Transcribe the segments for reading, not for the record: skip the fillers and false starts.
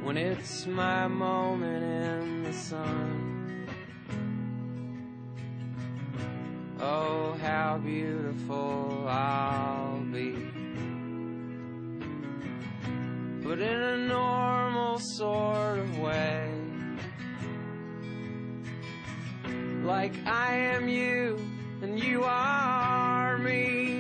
when it's my moment in the sun. Oh, how beautiful I'll be, but in a normal sort of way, like I am you and you are me.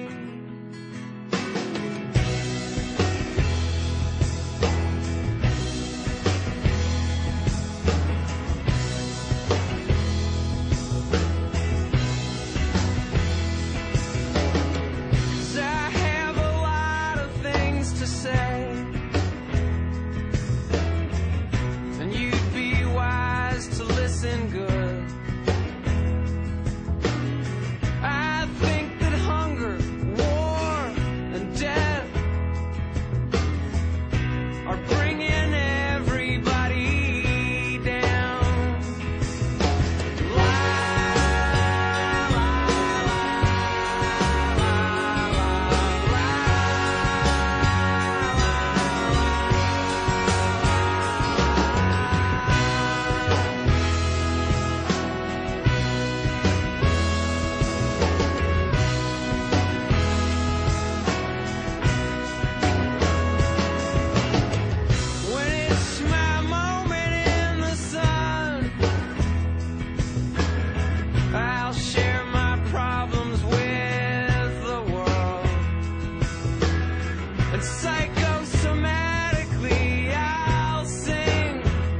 And psychosomatically I'll sing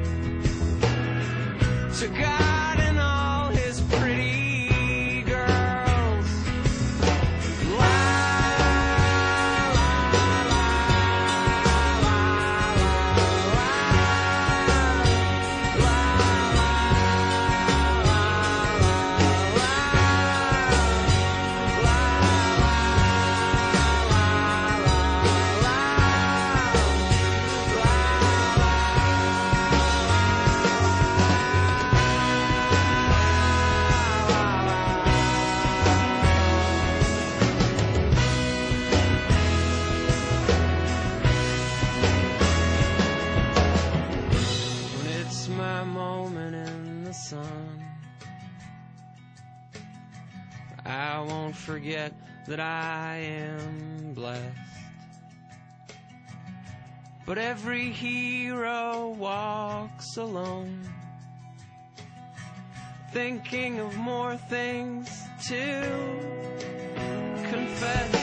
to God and all his pretty girls. La, la, la, la, la, my moment in the sun, I won't forget that I am blessed. But every hero walks alone, thinking of more things to confess.